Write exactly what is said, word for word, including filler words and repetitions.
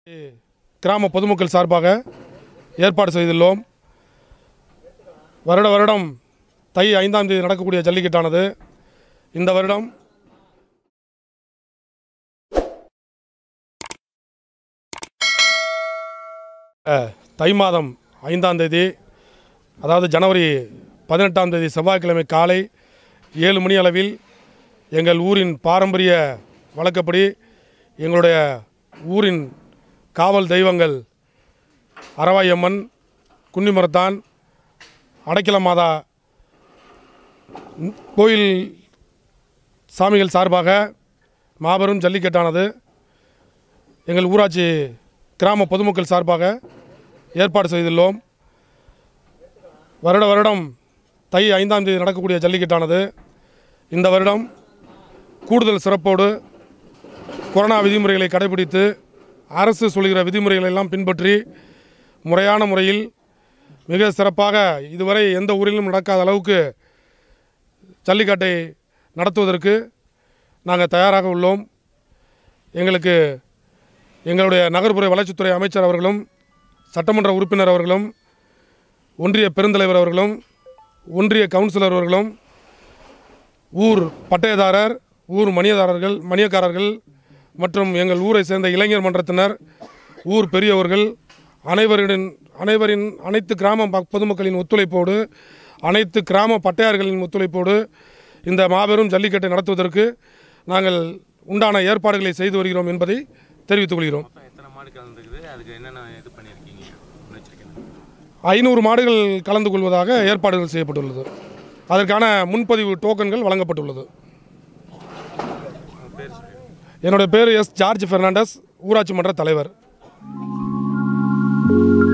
கிராம பொதுமக்கள் சார்பாக ஏற்பாடு செய்துள்ளோம். வருட வருடம் தை ஐந்தாம் தேதி நடக்கக்கூடிய ஜல்லிக்கட்டானது இந்த வருடம் தை மாதம் ஐந்தாம் தேதி, அதாவது ஜனவரி பதினெட்டாம் தேதி செவ்வாய்க்கிழமை காலை ஏழு மணி அளவில் எங்கள் ஊரின் பாரம்பரிய வழக்கப்படி எங்களுடைய ஊரின் காவல் தெய்வங்கள் அரவாயம்மன், குன்னிமரத்தான், அடைக்கல மாதா கோயில் சாமிகள் சார்பாக மாபெரும் ஜல்லிக்கட்டானது எங்கள் ஊராட்சி கிராம பொதுமக்கள் சார்பாக ஏற்பாடு செய்துள்ளோம். வருட வருடம் தை ஐந்தாம் தேதி நடக்கக்கூடிய ஜல்லிக்கட்டானது இந்த வருடம் கூடுதல் சிறப்போடு கொரோனா விதிமுறைகளை கடைபிடித்து அரசு சொல்கிற விதிமுறைகளை எல்லாம் பின்பற்றி முறையான முறையில் மிக சிறப்பாக இதுவரை எந்த ஊரிலும் நடக்காத அளவுக்கு ஜல்லிக்கட்டை நடத்துவதற்கு நாங்கள் தயாராக உள்ளோம். எங்களுக்கு எங்களுடைய நகர்ப்புற வளர்ச்சித்துறை அமைச்சர் அவர்களும், சட்டமன்ற உறுப்பினர் அவர்களும், ஒன்றிய பெருந்தலைவர் அவர்களும், ஒன்றிய கவுன்சிலர் அவர்களும், ஊர் பட்டயதாரர், ஊர் மணியதாரர்கள் மணியக்காரர்கள் மற்றும் எங்கள் ஊரை சேர்ந்த இளைஞர் மன்றத்தினர், ஊர் பெரியவர்கள் அனைவரின் அனைவரின் அனைத்து கிராம பொதுமக்களின் ஒத்துழைப்போடு, அனைத்து கிராம பட்டையார்களின் ஒத்துழைப்போடு இந்த மாபெரும் ஜல்லிக்கட்டை நடத்துவதற்கு நாங்கள் உண்டான ஏற்பாடுகளை செய்து வருகிறோம் என்பதை தெரிவித்துக் கொள்கிறோம். ஐநூறு மாடுகள் கலந்து கொள்வதாக ஏற்பாடுகள் செய்யப்பட்டுள்ளது. அதற்கான முன்பதிவு டோக்கன்கள் வழங்கப்பட்டுள்ளது. என்னுடைய பேர் எஸ் ஜார்ஜ் பெர்னாண்டஸ், ஊராட்சி மன்ற தலைவர்.